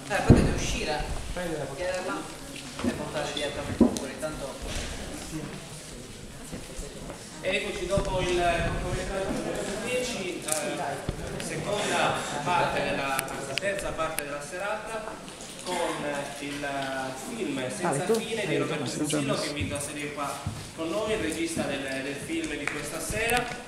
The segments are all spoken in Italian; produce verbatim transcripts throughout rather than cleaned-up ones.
Eh, potete uscire, chiederla e portare dietro il fuori, tanto... Eccoci dopo il cortometraggio duemiladieci, eh, seconda parte della, terza parte della serata, con il film Senza fine di Roberto Fusillo, che invito a sedere qua con noi, il regista del, del film di questa sera.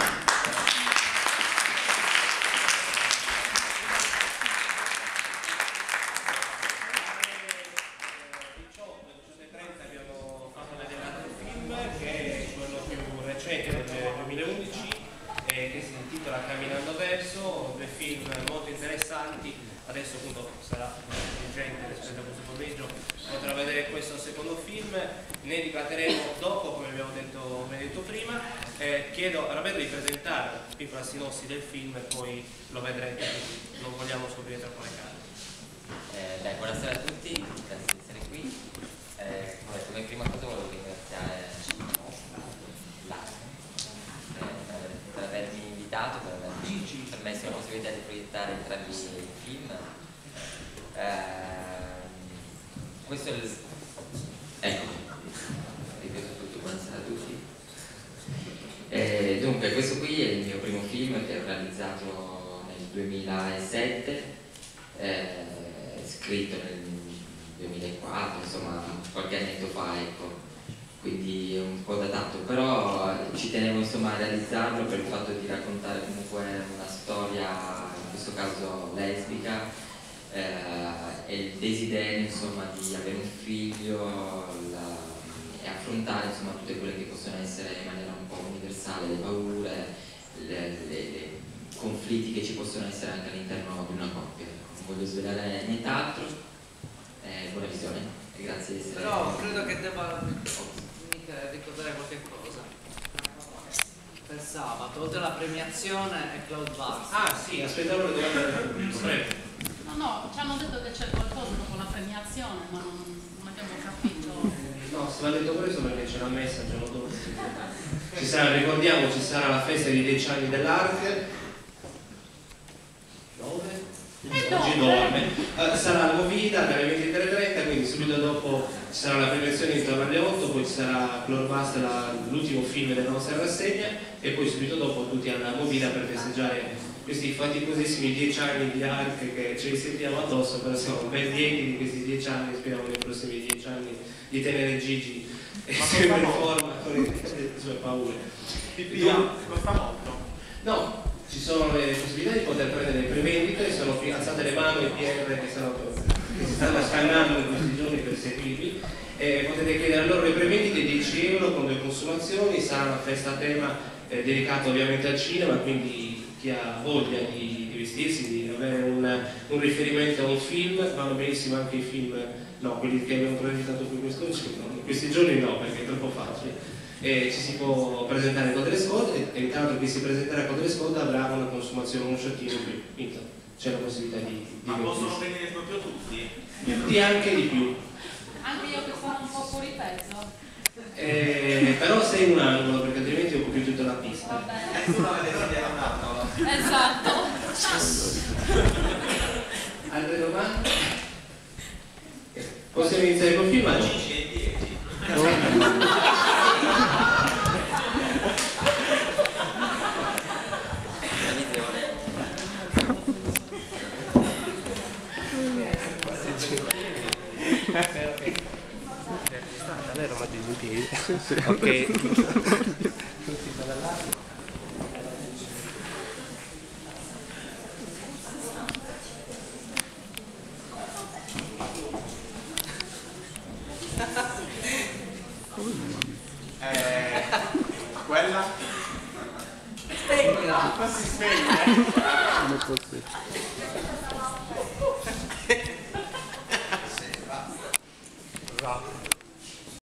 Che si intitola Camminando Verso, due film molto interessanti. Adesso appunto sarà gente rispetto a questo pomeriggio potrà vedere questo secondo film, ne dibatteremo dopo come abbiamo detto, come detto prima. Eh, chiedo a Roberto di presentare una piccola sinossi del film e poi lo vedrete, non vogliamo scoprire troppo le carte. Eh, beh, buonasera a tutti, grazie di essere qui. Eh, come prima cosa volevo ringraziare per avermi invitato, per avermi permesso la possibilità di proiettare entrambi i film. Eh, questo è il... ecco, ripeto tutto, buonasera a tutti. Eh, dunque, questo qui è il mio primo film che ho realizzato nel duemilasette, eh, scritto nel duemilaquattro, insomma qualche annetto fa, ecco. Quindi è un po' datato, però ci tenevo insomma a realizzarlo per il fatto di raccontare comunque una storia, in questo caso lesbica, eh, e il desiderio insomma di avere un figlio la, e affrontare insomma tutte quelle che possono essere in maniera un po' universale le paure, i conflitti che ci possono essere anche all'interno di una coppia. Non voglio svelare nient'altro, eh, buona visione e grazie di essere. Però credo che debba ricordare qualche cosa per sabato, oltre alla premiazione e Cloud Bars. Ah sì, aspettavo le domande. No, no, ci hanno detto che c'è qualcosa dopo la premiazione, ma non, non abbiamo capito. No, se l'ha detto questo perché ce l'ha messa il giorno dopo. Ci sarà, ricordiamo, ci sarà la festa dei dieci anni dell'Arc. Dove? Oggi dorme. Uh, sarà la movida dalle ventitré e trenta, quindi subito dopo ci sarà la premiazione intorno alle otto, poi ci sarà Clorbust, l'ultimo film della nostra rassegna, e poi subito dopo tutti alla movida per festeggiare questi faticosissimi dieci anni di Arc che ce li sentiamo addosso, però siamo ben lieti di questi dieci anni, speriamo nei prossimi dieci anni di tenere Gigi sempre in forma con le sue paure. Costa molto? No, ci sono le possibilità di poter prendere le prevendite, sono alzate le mani e P R che, sono, che si stanno scannando in questi giorni per seguirvi, e potete chiedere loro le prevendite, dieci euro con due consumazioni. Sarà una festa a tema eh, dedicata ovviamente al cinema, quindi chi ha voglia di, di vestirsi, di avere un, un riferimento a un film, vanno benissimo anche i film, no, quelli che abbiamo presentato qui questo giorno, in questi giorni no perché è troppo facile. E ci si può presentare con delle sconte, e intanto chi si presenterà con delle sconte avrà una consumazione, uno sciottino in più, c'è la possibilità di, di ma possono venire proprio tutti? Tutti, anche di più. Anche io che sono un po' fuori peso. Eh, però sei in un angolo perché altrimenti occupi tutta la pista. Va bene. Nessuno vede di un angolo. Esatto. Altre domande? Possiamo iniziare col film? cinque e dieci. Lei era in piedi. Ok. Eh, quella? Spegnila! Ma si spegne? Non è possibile. Sì, basta. Esatto.